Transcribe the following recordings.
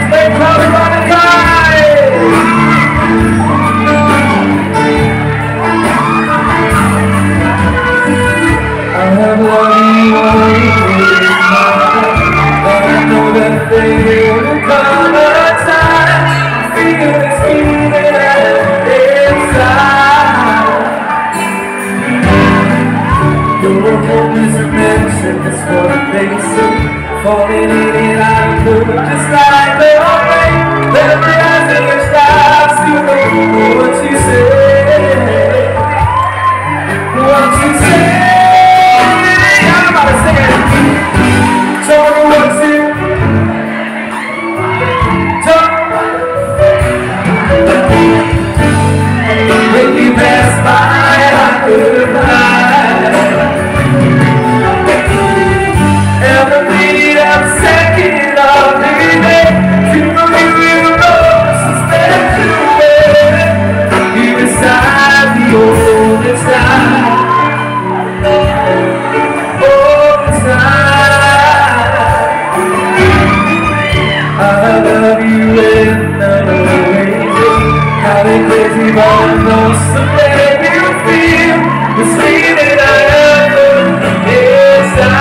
They probably gonna die. I have loved you always, but I know that there will come a time I feel this feeling inside. You're a hopeless dimension, that's what they say. Falling in and out of blue, just like the rain. Every eye that stops, you know what you say. What you say. I'm about to sing it. Tell me what's it. When you pass by, I could hide. Every second of the day, to you know suspect you will. You beside the old inside. I love you in the way. How they crazy but I know someday you feel the same that I have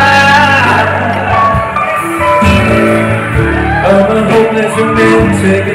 inside. I'm a hopeless romantic.